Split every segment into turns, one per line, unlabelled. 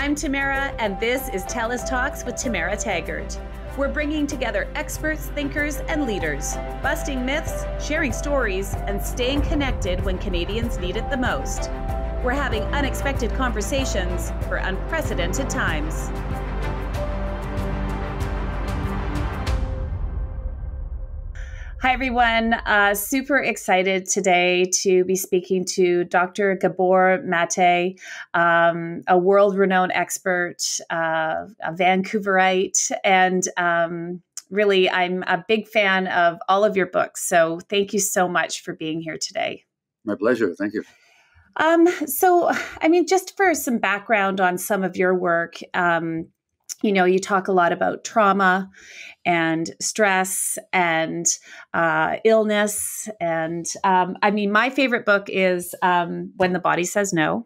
I'm Tamara, and this is TELUS Talks with Tamara Taggart. We're bringing together experts, thinkers, and leaders, busting myths, sharing stories, and staying connected when Canadians need it the most. We're having unexpected conversations for unprecedented times. Hi, everyone. Super excited today to be speaking to Dr. Gabor Maté, a world-renowned expert, a Vancouverite, and really, I'm a big fan of all of your books. So thank you so much for being here today.
My pleasure. Thank you.
Just for some background on some of your work, you talk a lot about trauma and stress and illness. And my favorite book is When the Body Says No.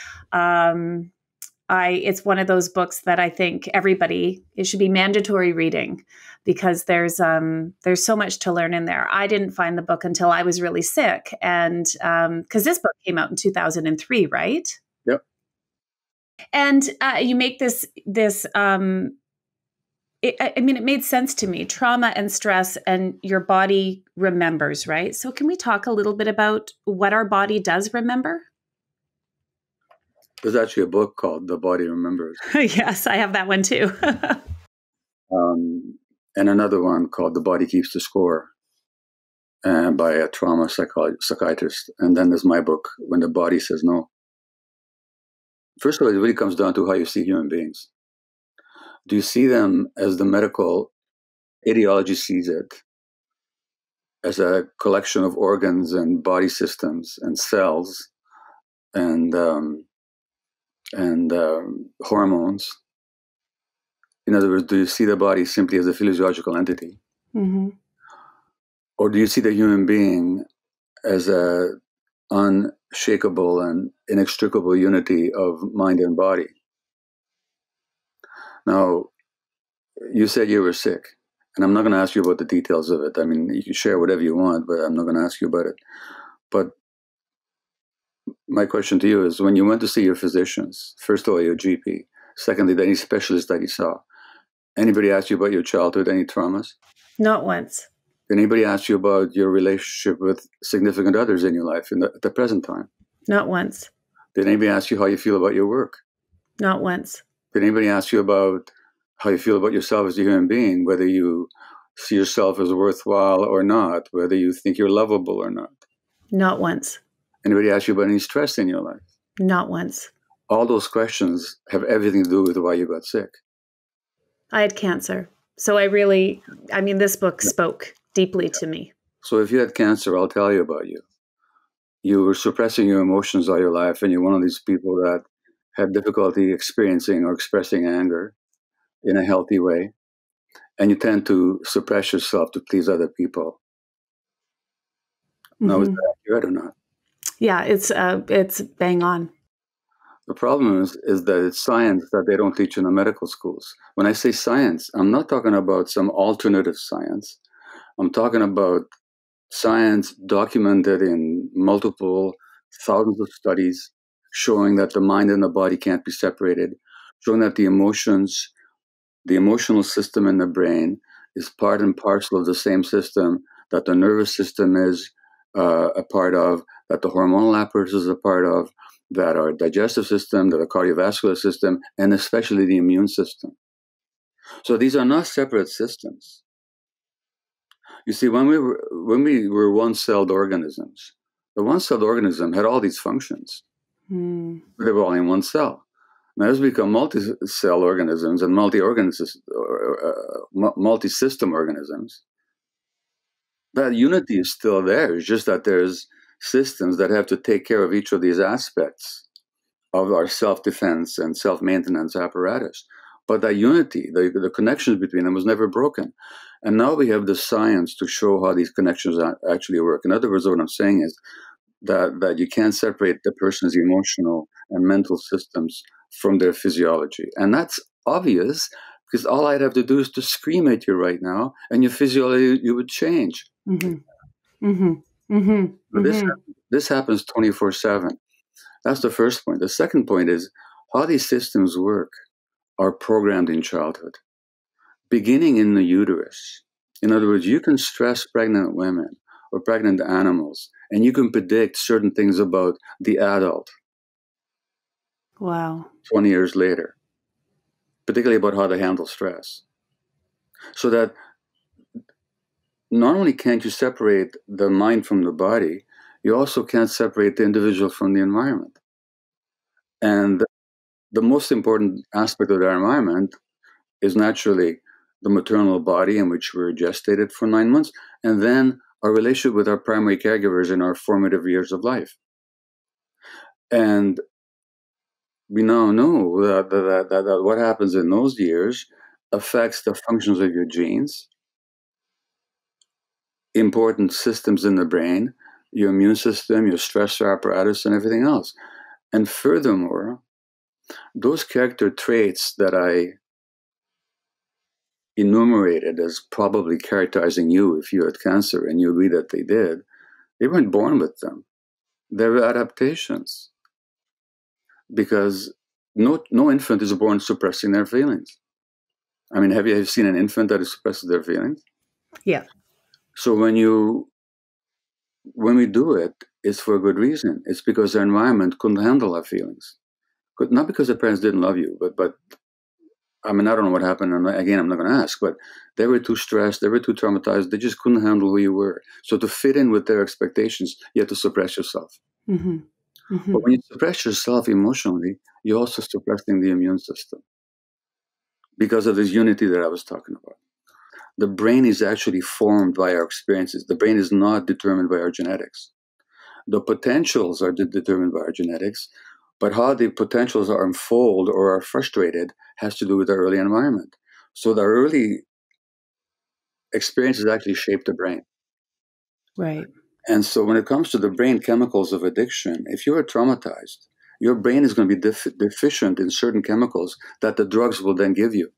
It's one of those books that I think it should be mandatory reading because there's so much to learn in there. I didn't find the book until I was really sick, and because this book came out in 2003, right?
Yep.
And you make it made sense to me, trauma and stress, and your body remembers, right? So can we talk a little bit about what our body does remember?
There's actually a book called The Body Remembers.
Yes, I have that one too.
And another one called The Body Keeps the Score by a trauma psychiatrist. And then there's my book, When the Body Says No. First of all, it really comes down to how you see human beings. Do you see them as the medical ideology sees it, as a collection of organs and body systems and cells and hormones? In other words, do you see the body simply as a physiological entity?
Mm-hmm.
Or do you see the human being as a unshakable and inextricable unity of mind and body? Now, you said you were sick, and I'm not going to ask you about the details of it. I mean, you can share whatever you want, but I'm not going to ask you about it. But my question to you is, when you went to see your physicians, first of all, your GP, secondly, any specialist that you saw, anybody ask you about your childhood, any traumas?
Not once.
Did anybody ask you about your relationship with significant others in your life at the present time?
Not once.
Did anybody ask you how you feel about your work?
Not once.
Did anybody ask you about how you feel about yourself as a human being, whether you see yourself as worthwhile or not, whether you think you're lovable or not?
Not once.
Anybody ask you about any stress in your life?
Not once.
All those questions have everything to do with why you got sick.
I had cancer. So this book spoke deeply to me.
So if you had cancer, I'll tell you about you. You were suppressing your emotions all your life, and you're one of these people that have difficulty experiencing or expressing anger in a healthy way. And you tend to suppress yourself to please other people. Mm-hmm. Now, is that accurate or not?
Yeah, it's bang on.
The problem is that it's science that they don't teach in the medical schools. When I say science, I'm not talking about some alternative science. I'm talking about science documented in multiple thousands of studies showing that the mind and the body can't be separated, showing that the emotional system in the brain is part and parcel of the same system that the nervous system is a part of, that the hormonal apparatus is a part of, that our digestive system, that the cardiovascular system, and especially the immune system. So these are not separate systems. You see, when we were one-celled organisms, the one-celled organism had all these functions. They were all in one cell. Now, as we become multi-cell organisms and multi-system organisms, that unity is still there. It's just that there's systems that have to take care of each of these aspects of our self-defense and self-maintenance apparatus. But that unity, the connections between them was never broken. And now we have the science to show how these connections actually work. In other words, what I'm saying is that you can't separate the person's emotional and mental systems from their physiology. And that's obvious because all I'd have to do is to scream at you right now and your physiology you would change.
Mm-hmm. Mm-hmm. Mm-hmm.
But this happens 24/7. That's the first point. The second point is, how these systems work are programmed in childhood, beginning in the uterus. In other words, you can stress pregnant women or pregnant animals, and you can predict certain things about the adult.
Wow.
20 years later, particularly about how to handle stress. So that not only can't you separate the mind from the body, you also can't separate the individual from the environment. And the most important aspect of our environment is naturally the maternal body in which we're gestated for 9 months, and then our relationship with our primary caregivers in our formative years of life. And we now know that what happens in those years affects the functions of your genes, important systems in the brain, your immune system, your stressor apparatus, and everything else. And furthermore, those character traits that I enumerated as probably characterizing you if you had cancer, and you agree that they weren't born with them. They were adaptations. Because no infant is born suppressing their feelings. I mean, have you seen an infant that suppresses their feelings?
Yeah.
So when we do it, it's for a good reason. It's because their environment couldn't handle our feelings. Not because the parents didn't love you, but I mean, I don't know what happened. And again, I'm not going to ask, but they were too stressed. They were too traumatized. They just couldn't handle who you were. So to fit in with their expectations, you have to suppress yourself.
Mm-hmm. Mm-hmm.
But when you suppress yourself emotionally, you're also suppressing the immune system because of this unity that I was talking about. The brain is actually formed by our experiences. The brain is not determined by our genetics. The potentials are determined by our genetics, but how the potentials are unfold or are frustrated has to do with our early environment. So the early experiences actually shape the brain.
Right.
And so when it comes to the brain chemicals of addiction, if you are traumatized, your brain is going to be deficient in certain chemicals that the drugs will then give you.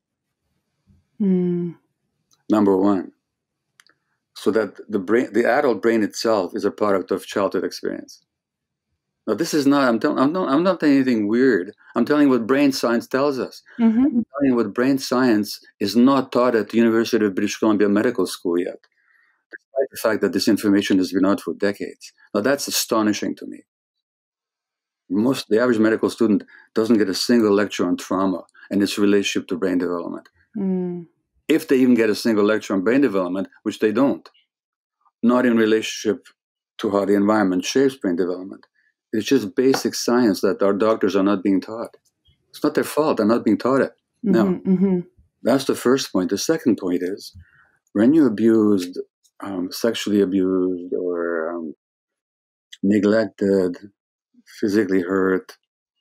Number one. So that the adult brain itself is a product of childhood experience. Now, this is not. I'm not telling anything weird. I'm telling you what brain science tells us.
Mm-hmm.
I'm telling you what brain science is not taught at the University of British Columbia Medical School yet, despite the fact that this information has been out for decades. Now, that's astonishing to me. The average medical student doesn't get a single lecture on trauma and its relationship to brain development. If they even get a single lecture on brain development, which they don't. Not in relationship to how the environment shapes brain development. It's just basic science that our doctors are not being taught. It's not their fault. They're not being taught it. No. That's the first point. The second point is when you're abused, sexually abused, or neglected, physically hurt,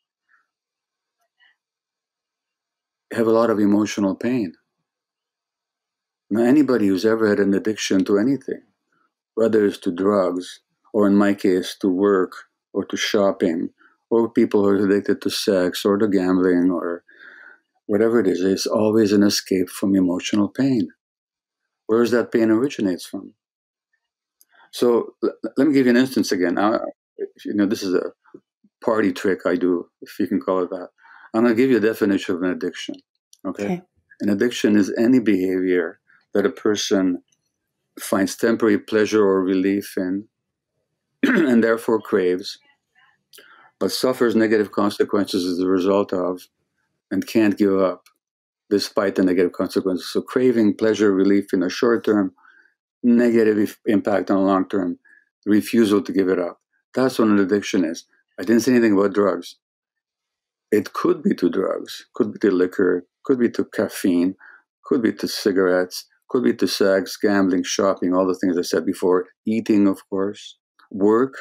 you have a lot of emotional pain. Now, anybody who's ever had an addiction to anything, whether it's to drugs, or in my case, to work, or to shopping, or people who are addicted to sex, or to gambling, or whatever it is, it's always an escape from emotional pain. Where does that pain originates from? So let me give you an instance again. This is a party trick I do, if you can call it that. I'm going to give you a definition of an addiction. Okay? An addiction is any behavior that a person finds temporary pleasure or relief in, and therefore craves, but suffers negative consequences as a result of, and can't give up despite the negative consequences. So craving pleasure relief in the short term, negative impact on the long term, refusal to give it up. That's what an addiction is. I didn't say anything about drugs. It could be to drugs, could be to liquor, could be to caffeine, could be to cigarettes, could be to sex, gambling, shopping, all the things I said before, eating, of course, work.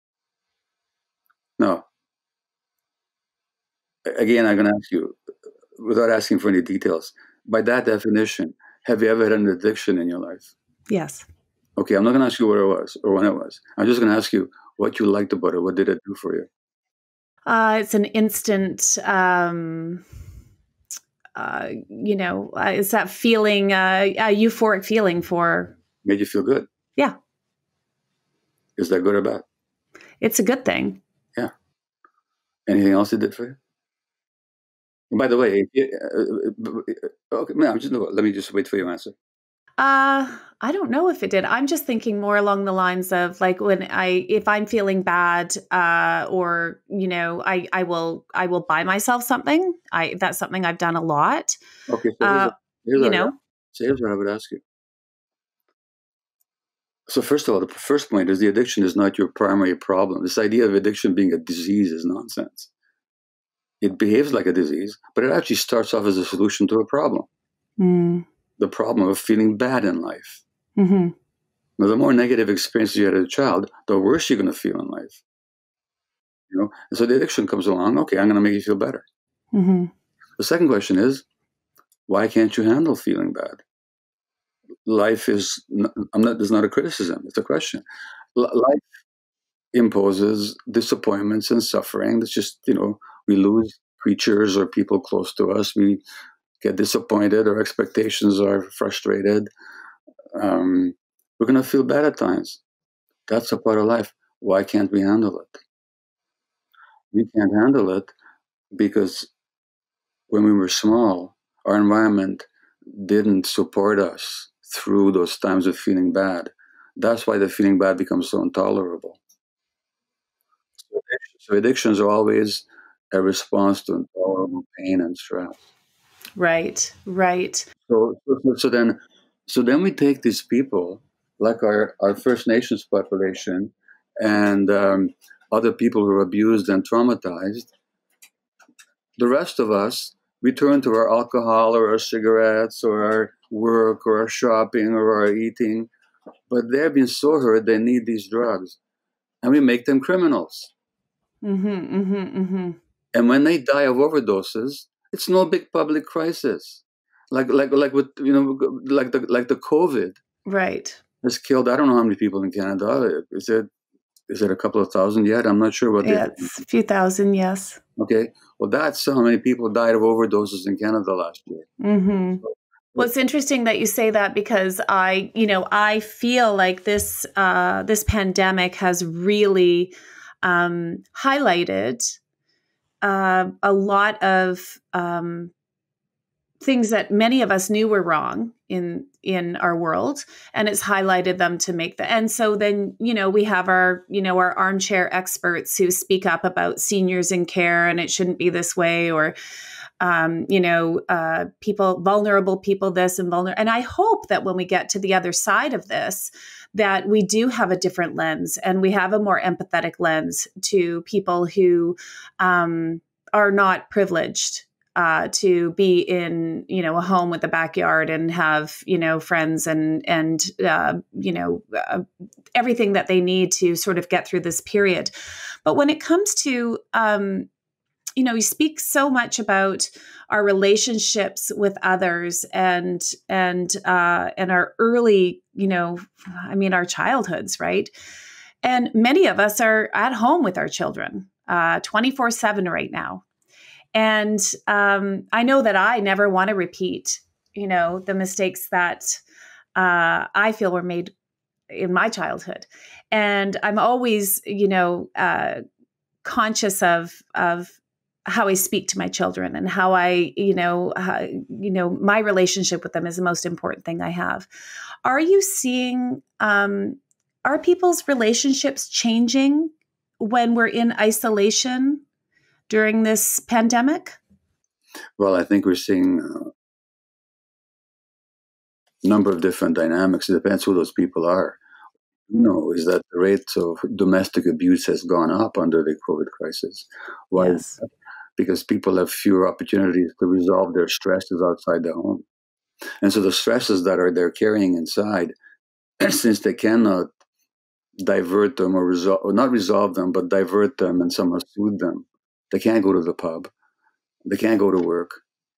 No. Again, I'm going to ask you, without asking for any details, by that definition, have you ever had an addiction in your life?
Yes.
Okay, I'm not going to ask you what it was or when it was. I'm just going to ask you what you liked about it. What did it do for you?
It's an instant, it's that feeling, a euphoric feeling for.
Made you feel good?
Yeah.
Is that good or bad?
It's a good thing.
Yeah. Anything else it did for you? By the way, okay, let me just wait for your answer.
I don't know if it did. I'm just thinking more along the lines of like if I'm feeling bad, or I will buy myself something. That's something I've done a lot.
Okay, so
Uh,
here's
you
what I,
know,
so here's what I would ask you. So first of all, the first point is the addiction is not your primary problem. This idea of addiction being a disease is nonsense. It behaves like a disease, but it actually starts off as a solution to a problem.
mm,
The problem of feeling bad in life.
mm-hmm,
Now, the more negative experiences you had as a child, the worse you're going to feel in life. And so the addiction comes along. Okay, I'm going to make you feel better.
mm-hmm.
The second question is, why can't you handle feeling bad? Life is It's not a criticism, it's a question. Life imposes disappointments and suffering. It's just, we lose creatures or people close to us. We get disappointed, our expectations are frustrated. We're going to feel bad at times. That's a part of life. Why can't we handle it? We can't handle it because when we were small, our environment didn't support us through those times of feeling bad. That's why the feeling bad becomes so intolerable. So addictions are always a response to intolerable pain and stress.
Right, right.
So then we take these people, like our First Nations population, and other people who are abused and traumatized. The rest of us, we turn to our alcohol or our cigarettes or our work or our shopping or our eating, but they've been so hurt they need these drugs, and we make them criminals.
Mm-hmm, mm-hmm, mm-hmm.
And when they die of overdoses, it's no big public crisis. Like with like the COVID
Right.
has killed, I don't know how many people in Canada. Is it a couple of thousand yet? I'm not sure what they.
Yeah, it's a few thousand. Yes.
Okay, well, that's how many people died of overdoses in Canada last year.
Mm-hmm. Well, it's interesting that you say that because I feel like this pandemic has really highlighted a lot of things that many of us knew were wrong in our world, and it's highlighted them to make the. And so then we have our armchair experts who speak up about seniors in care, and it shouldn't be this way, or vulnerable people, this and vulnerable. And I hope that when we get to the other side of this, that we do have a different lens and we have a more empathetic lens to people who are not privileged to be in, a home with a backyard and have, friends and everything that they need to sort of get through this period. But when it comes to, you speak so much about our relationships with others and our early, our childhoods, right? And many of us are at home with our children 24/7 right now. And I know that I never want to repeat, the mistakes that I feel were made in my childhood. And I'm always, conscious of how I speak to my children and how I, my relationship with them is the most important thing I have. Are you seeing, are people's relationships changing when we're in isolation during this pandemic?
Well, I think we're seeing a number of different dynamics. It depends who those people are. Is that the rate of domestic abuse has gone up under the COVID crisis. Why?
Yes.
Because people have fewer opportunities to resolve their stresses outside the home. And so the stresses that they're carrying inside, since they cannot divert them or not resolve them, but divert them and somehow soothe them, they can't go to the pub, they can't go to work.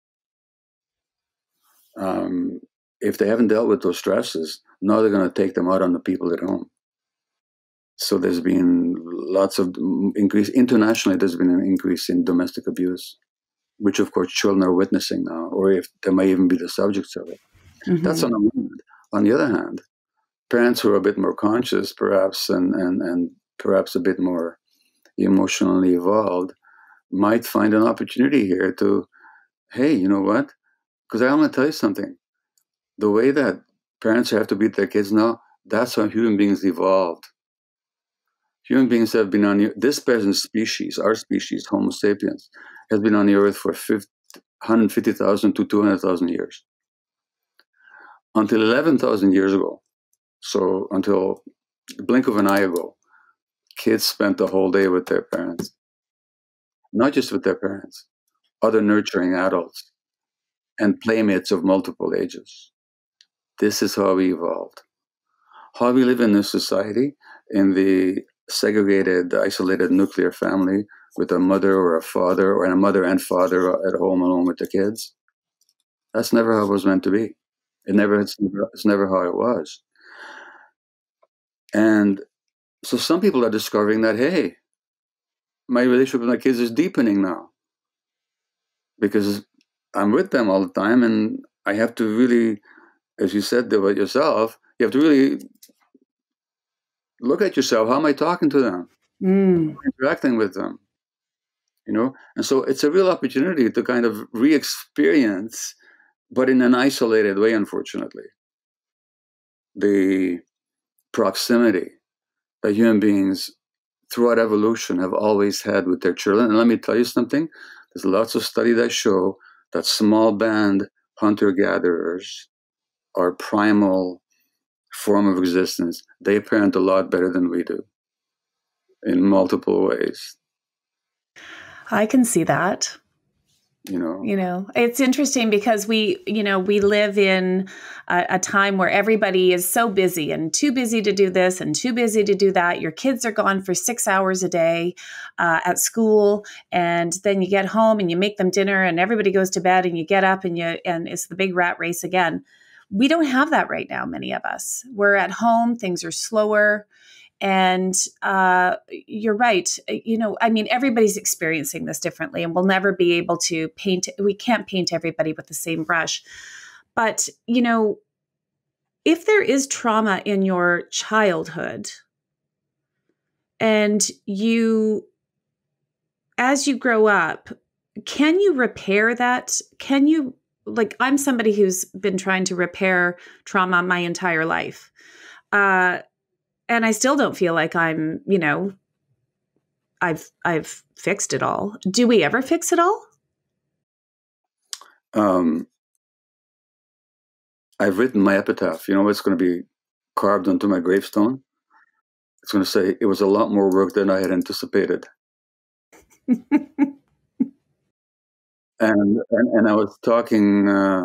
If they haven't dealt with those stresses, now they're going to take them out on the people at home. So there's been lots of increase internationally. There's been an increase in domestic abuse, which of course children are witnessing now, or if they may even be the subjects of it. Mm-hmm. That's on the one hand. On the other hand, parents who are a bit more conscious, perhaps, and perhaps a bit more emotionally evolved, might find an opportunity here to hey, you know what? Because I want to tell you something. The way that parents have to beat their kids now, that's how human beings evolved. Human beings have been on this present species, our species, Homo sapiens, has been on the earth for 150,000 to 200,000 years. Until 11,000 years ago, so until the blink of an eye ago, kids spent the whole day with their parents. Not just with their parents, other nurturing adults, and playmates of multiple ages. This is how we evolved. How we live in this society, in the segregated, isolated nuclear family with a mother or a father, or a mother and father at home alone with the kids, that's never how it was meant to be. It's never how it was. And so some people are discovering that, hey, my relationship with my kids is deepening now because I'm with them all the time, and I have to really, as you said about yourself, you have to really look at yourself. How am I talking to them? Interacting with them? And so it's a real opportunity to kind of re-experience, but in an isolated way, unfortunately, the proximity that human beings throughout evolution have always had with their children. And let me tell you something, there's lots of studies that show that small band hunter-gatherers are primal form of existence. They parent a lot better than we do in multiple ways.
I can see that. It's interesting because we live in a time where everybody is so busy and too busy to do this and too busy to do that. Your kids are gone for 6 hours a day at school, and then you get home and you make them dinner and everybody goes to bed and you get up and it's the big rat race again. We don't have that right now, many of us. We're at home, things are slower. And you're right. Everybody's experiencing this differently, and we'll never be able to we can't paint everybody with the same brush. But, if there is trauma in your childhood and as you grow up, can you repair that? I'm somebody who's been trying to repair trauma my entire life. And I still don't feel like I've fixed it all. Do we ever fix it all?
I've written my epitaph. You know what's going to be carved onto my gravestone? It's going to say, it was a lot more work than I had anticipated. and I was talking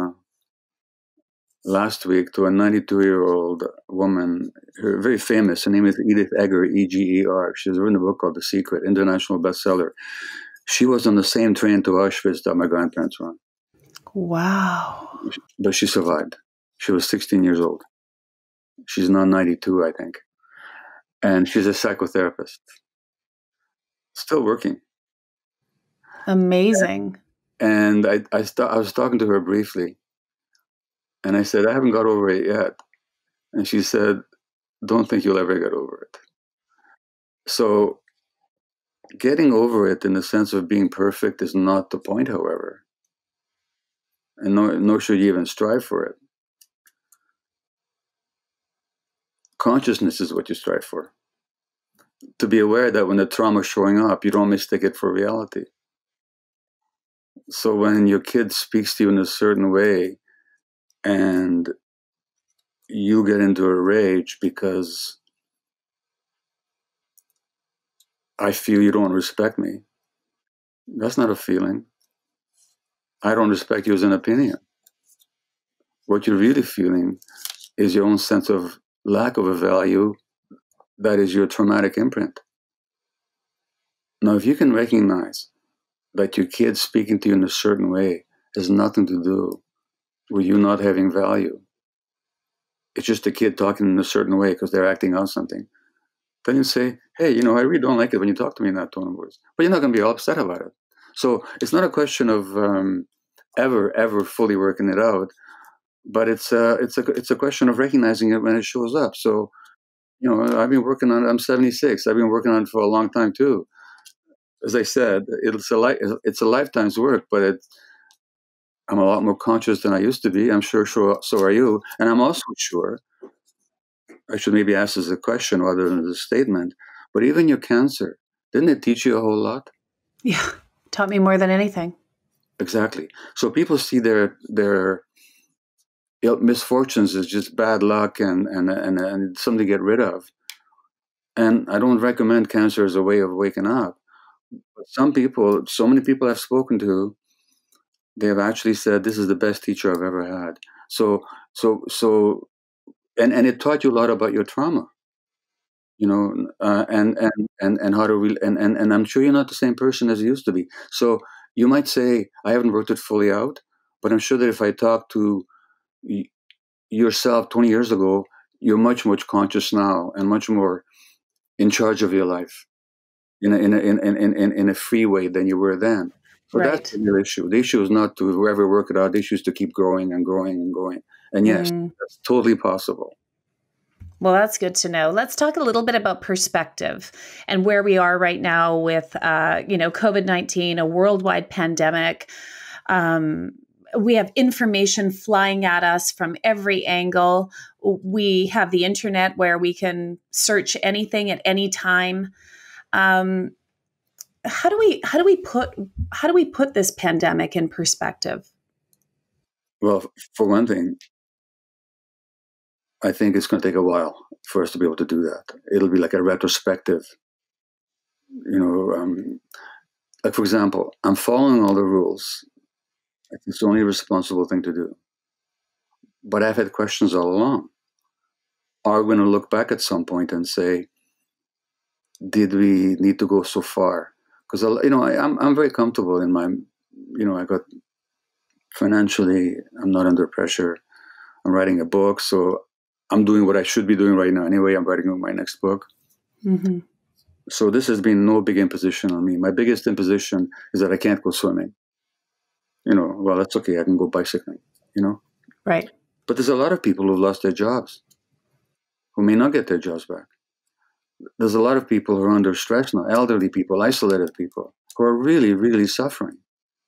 last week to a 92-year-old woman, very famous. Her name is Edith Eger, Eger. She's written a book called The Secret, international bestseller. She was on the same train to Auschwitz that my grandparents were on.
Wow.
But she survived. She was 16 years old. She's now 92, I think. And she's a psychotherapist. Still working.
Amazing.
And I was talking to her briefly. And I said, I haven't got over it yet. And she said, don't think you'll ever get over it. So getting over it in the sense of being perfect is not the point, however. And nor should you even strive for it. Consciousness is what you strive for. To be aware that when the trauma is showing up, you don't mistake it for reality. So when your kid speaks to you in a certain way and you get into a rage because I feel you don't respect me, that's not a feeling. I don't respect you as an opinion. What you're really feeling is your own sense of lack of a value that is your traumatic imprint. Now, if you can recognize that your kid speaking to you in a certain way has nothing to do with you not having value, it's just a kid talking in a certain way because they're acting out something, then you say, hey, I really don't like it when you talk to me in that tone of voice. But you're not going to be all upset about it. So it's not a question of ever fully working it out, but it's a question of recognizing it when it shows up. So, I've been working on it. I'm 76. I've been working on it for a long time too. As I said, it's a lifetime's work, but I'm a lot more conscious than I used to be. I'm sure so are you. And I'm also sure, I should maybe ask as a question rather than as a statement, but even your cancer, didn't it teach you a whole lot?
Yeah, taught me more than anything.
Exactly. So people see their misfortunes as just bad luck and something to get rid of. And I don't recommend cancer as a way of waking up. But some people, so many people I've spoken to, they have actually said this is the best teacher I've ever had. So, and it taught you a lot about your trauma, and how to and I'm sure you're not the same person as you used to be. So you might say I haven't worked it fully out, but I'm sure that if I talk to yourself 20 years ago, you're much conscious now and much more in charge of your life in a free way than you were then. So
Right.
that's the real issue. The issue is not to ever work it out. The issue is to keep growing and growing and growing. And yes, that's totally possible.
Well, that's good to know. Let's talk a little bit about perspective and where we are right now with, COVID-19, a worldwide pandemic. We have information flying at us from every angle. We have the internet where we can search anything at any time. How do we put this pandemic in perspective?
Well, for one thing, I think it's going to take a while for us to be able to do that. It'll be like a retrospective, like, for example, I'm following all the rules. It's the only responsible thing to do. But I've had questions all along. Are we going to look back at some point and say, did we need to go so far? Because, I'm very comfortable in my, I got financially, I'm not under pressure. I'm writing a book, so I'm doing what I should be doing right now anyway. I'm writing my next book.
Mm-hmm.
So this has been no big imposition on me. My biggest imposition is that I can't go swimming. Well, that's okay. I can go bicycling,
Right.
But there's a lot of people who've lost their jobs, who may not get their jobs back. There's a lot of people who are under stress now, elderly people, isolated people, who are really, really suffering.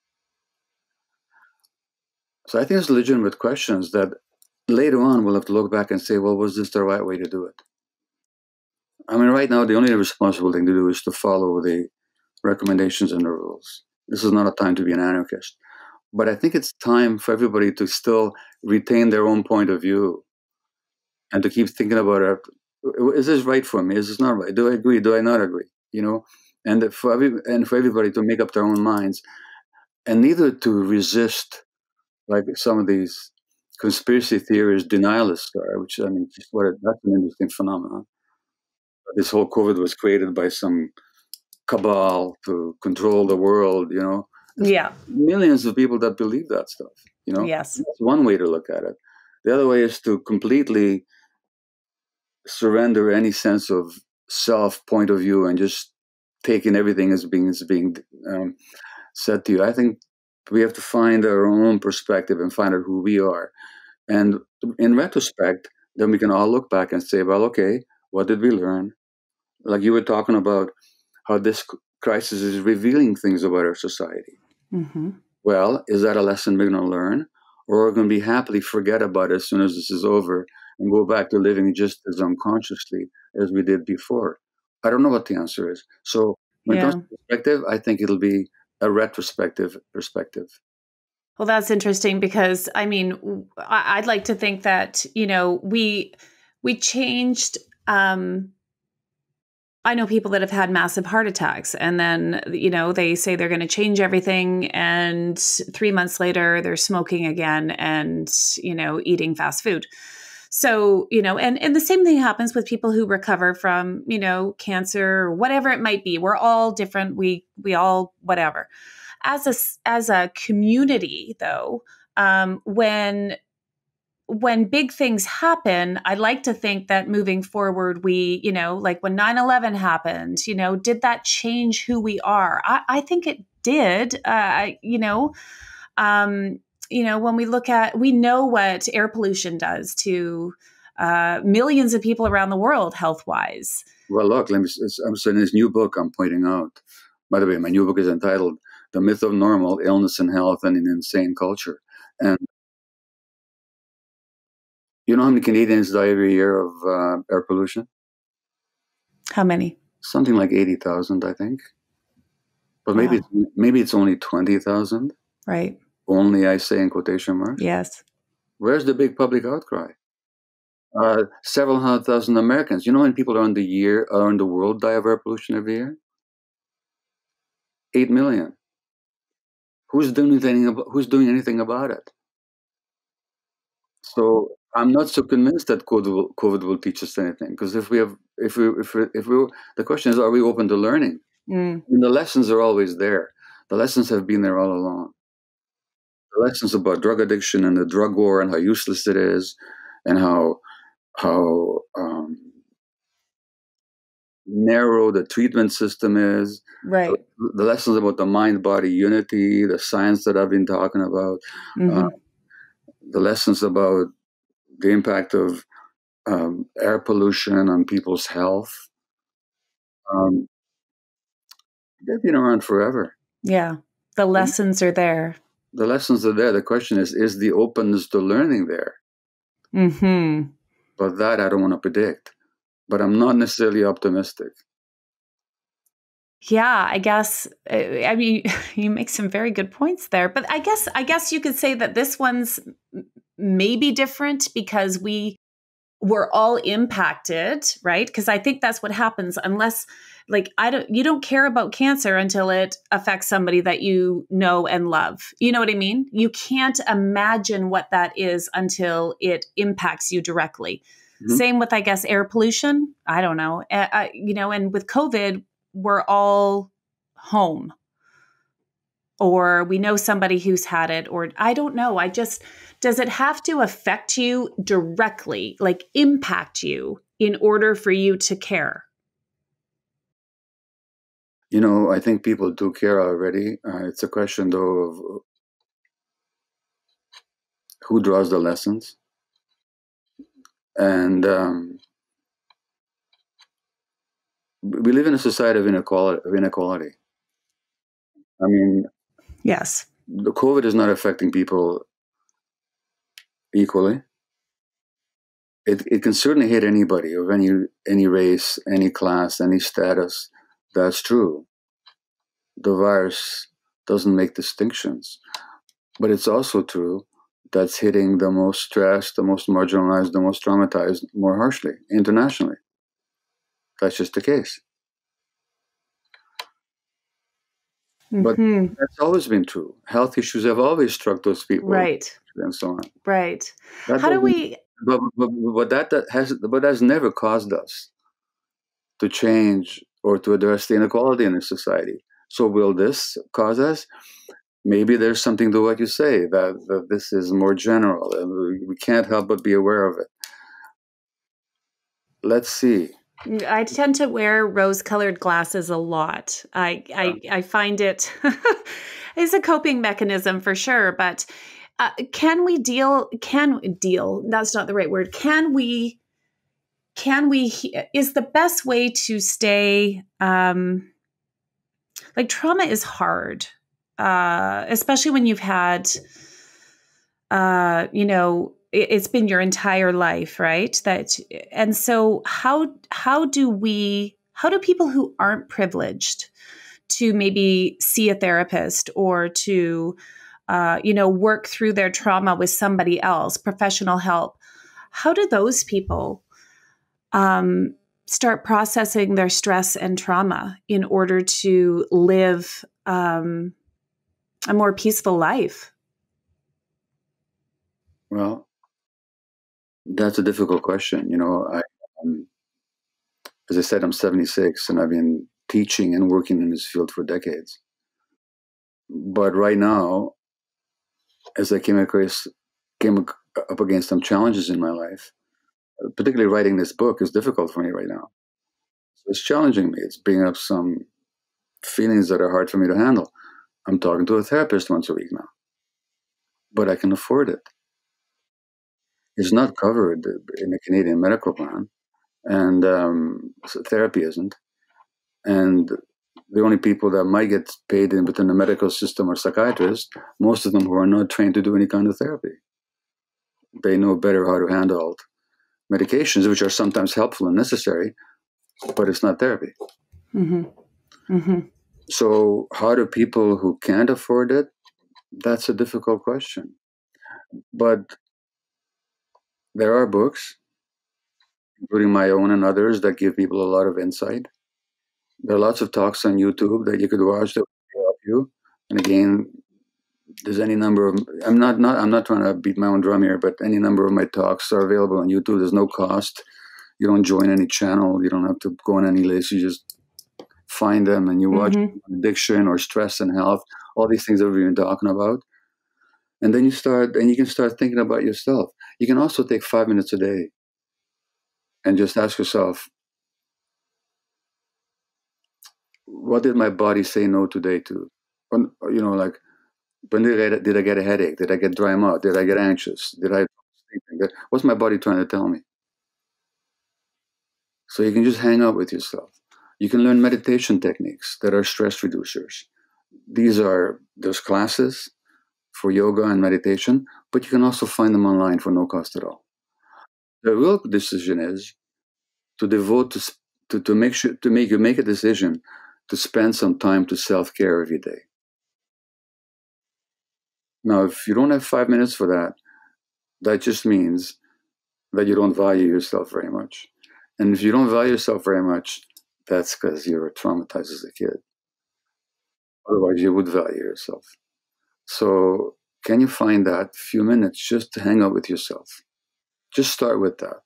So I think it's legitimate questions that later on we'll have to look back and say, well, was this the right way to do it? I mean, right now, the only responsible thing to do is to follow the recommendations and the rules. This is not a time to be an anarchist. But I think it's time for everybody to still retain their own point of view and to keep thinking about it. Is this right for me? Is this not right? Do I agree? Do I not agree? And for everybody to make up their own minds, and neither to resist like some of these conspiracy theories denialists are, which that's an interesting phenomenon. This whole COVID was created by some cabal to control the world, There's
Yeah.
millions of people that believe that stuff,
Yes.
That's one way to look at it. The other way is to completely surrender any sense of self point of view and just taking everything as being said to you. I think we have to find our own perspective and find out who we are. And in retrospect, then we can all look back and say, well, okay, what did we learn? Like you were talking about how this crisis is revealing things about our society.
Mm-hmm.
Well, is that a lesson we're going to learn? Or are we going to be happily forget about it as soon as this is over and go back to living just as unconsciously as we did before? I don't know what the answer is. So when it comes to perspective, I think it'll be a retrospective perspective.
Well, that's interesting because I'd like to think that we changed. I know people that have had massive heart attacks, and then they say they're going to change everything, and 3 months later they're smoking again and eating fast food. So and the same thing happens with people who recover from cancer or whatever it might be. We're all different. We all whatever. As a community, though, when big things happen, I like to think that moving forward, we, like when 9/11 happened, did that change who we are? I think it did. When we know what air pollution does to millions of people around the world health wise.
Well, look, I'm saying this new book I'm pointing out. By the way, my new book is entitled The Myth of Normal, Illness and Health in an Insane Culture. And you know how many Canadians die every year of air pollution?
How many?
Something like 80,000, I think. But
Wow.
maybe it's only 20,000.
Right.
Only, I say in quotation marks.
Yes.
Where's the big public outcry? Several hundred thousand Americans. You know how many people around the world die of air pollution every year? 8 million. Who's doing anything about it? So I'm not so convinced that COVID will teach us anything, because the question is, are we open to learning?
Mm.
And the lessons are always there. The lessons have been there all along. The lessons about drug addiction and the drug war and how useless it is, and how narrow the treatment system is.
Right.
The lessons about the mind-body unity, the science that I've been talking about,
Mm-hmm.
the lessons about the impact of air pollution on people's health. They've been around forever.
Yeah. The lessons are there.
The lessons are there. The question is the openness to learning there?
Mm-hmm.
But that I don't want to predict. But I'm not necessarily optimistic.
Yeah, I guess. I mean, you make some very good points there. But I guess you could say that this one's maybe different because we're all impacted, right? Because I think that's what happens. Unless, like, you don't care about cancer until it affects somebody that you know and love. You know what I mean? You can't imagine what that is until it impacts you directly. Mm-hmm. Same with, I guess, air pollution. I don't know. And with COVID, we're all home, or we know somebody who's had it, or I don't know. Does it have to affect you directly, like impact you, in order for you to care?
I think people do care already. It's a question, though, of who draws the lessons. And we live in a society of inequality. I mean,
yes,
the COVID is not affecting people equally. It can certainly hit anybody of any race, any class, any status. That's true. The virus doesn't make distinctions. But it's also true that's hitting the most stressed, the most marginalized, the most traumatized more harshly internationally. That's just the case. But that's always been true. Health issues have always struck those people,
right,
and so on.
Right.
How do we? But that's never caused us to change or to address the inequality in the society. So will this cause us? Maybe there's something to what you say, that this is more general, and we can't help but be aware of it. Let's see.
I tend to wear rose-colored glasses a lot. I find it is a coping mechanism for sure. But can we deal? That's not the right word. Can we? Is the best way to stay? Like, trauma is hard, especially when you've had, it's been your entire life, right? And so how do people who aren't privileged to maybe see a therapist or to, work through their trauma with somebody else, professional help, how do those people start processing their stress and trauma in order to live a more peaceful life?
Well, that's a difficult question. As I said, I'm 76, and I've been teaching and working in this field for decades. But right now, as I came up against some challenges in my life, particularly writing this book is difficult for me right now. So it's challenging me. It's bringing up some feelings that are hard for me to handle. I'm talking to a therapist once a week now, but I can afford it. It's not covered in the Canadian medical plan, and so therapy isn't. And The only people that might get paid within the medical system are psychiatrists, most of them who are not trained to do any kind of therapy. They know better how to handle medications, which are sometimes helpful and necessary, but it's not therapy.
Mm-hmm. Mm-hmm.
So how do people who can't afford it? That's a difficult question. But there are books, including my own and others, that give people a lot of insight. There are lots of talks on YouTube that you could watch that will help you. And again, there's any number of, I'm not trying to beat my own drum here, but any number of my talks are available on YouTube. There's no cost. You don't join any channel. You don't have to go on any list. You just find them and you watch addiction or stress and health, all these things that we've been talking about. And then you can start thinking about yourself. You can also take 5 minutes a day and just ask yourself, what did my body say no today to? When, like, when did I get a headache? Did I get dry mouth? Did I get anxious? Did I sleeping? What's my body trying to tell me? So you can just hang out with yourself. You can learn meditation techniques that are stress reducers. There's classes for yoga and meditation, but you can also find them online for no cost at all. The real decision is to devote to make a decision to spend some time to self-care every day. Now, if you don't have 5 minutes for that, that just means that you don't value yourself very much. And if you don't value yourself very much, that's because you were traumatized as a kid. Otherwise, you would value yourself. So can you find that few minutes just to hang out with yourself? Just start with that.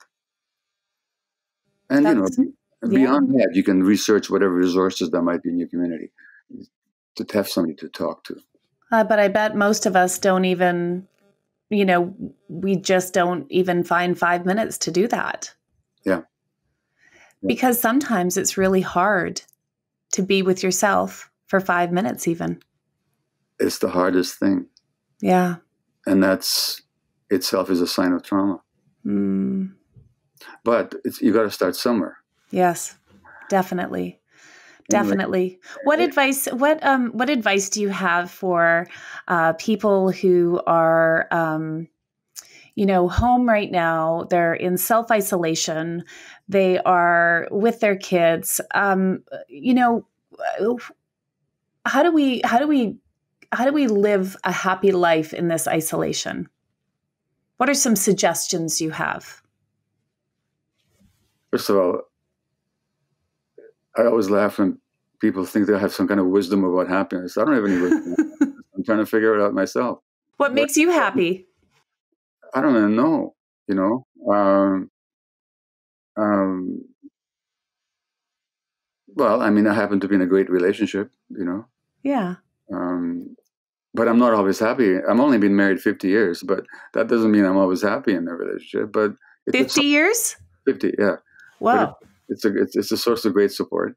And, beyond that, you can research whatever resources that might be in your community to have somebody to talk to.
But I bet most of us don't even, we just don't even find 5 minutes to do that.
Yeah.
Because sometimes it's really hard to be with yourself for 5 minutes even.
It's the hardest thing.
Yeah. And
that's itself is a sign of trauma.
Mm.
But you got to start somewhere.
Yes, definitely. Definitely. What advice do you have for people who are, home right now? They're in self-isolation. They are with their kids. How do we live a happy life in this isolation? What are some suggestions you have?
First of all, I always laugh when people think they have some kind of wisdom about happiness. I don't have any wisdom. I'm trying to figure it out myself.
What makes you happy?
I don't even know, well, I mean, I happen to be in a great relationship,
Yeah.
But I'm not always happy. I'm only been married 50 years, but that doesn't mean I'm always happy in the relationship. But
50 years?
50, yeah.
Wow.
It's a source of great support.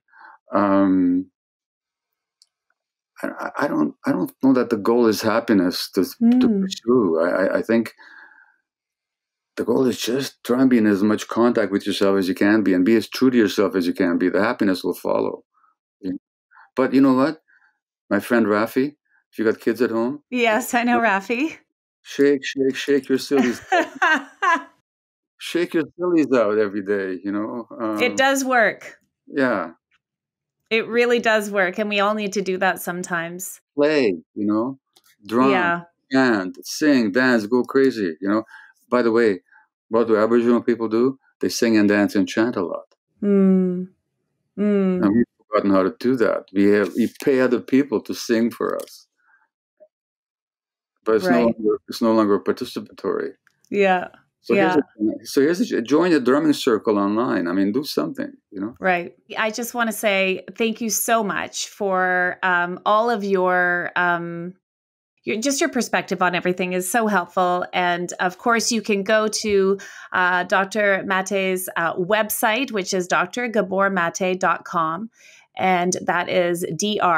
I don't know that the goal is happiness to pursue. I think the goal is just try and be in as much contact with yourself as you can be and be as true to yourself as you can be. The happiness will follow. But you know what? My friend Rafi, if you got kids at home.
Yes, I know Rafi.
Shake your sillies. Shake your sillies out every day,
It does work.
Yeah.
It really does work. And we all need to do that sometimes.
Play, drum, chant, sing, dance, go crazy, By the way, what do Aboriginal people do? They sing and dance and chant a lot. And we've forgotten how to do that. We pay other people to sing for us. But it's no longer participatory.
Yeah.
So join a drumming circle online. I mean, do something,
Right. I just want to say thank you so much for all of your your perspective on everything is so helpful. And of course, you can go to Dr. Maté's website, which is drgabormate.com. And that is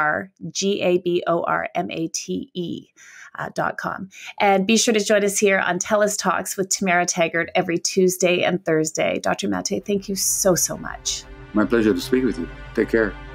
drgabormate.com. And be sure to join us here on TELUS Talks with Tamara Taggart every Tuesday and Thursday. Dr. Maté, thank you so, so much.
My pleasure to speak with you. Take care.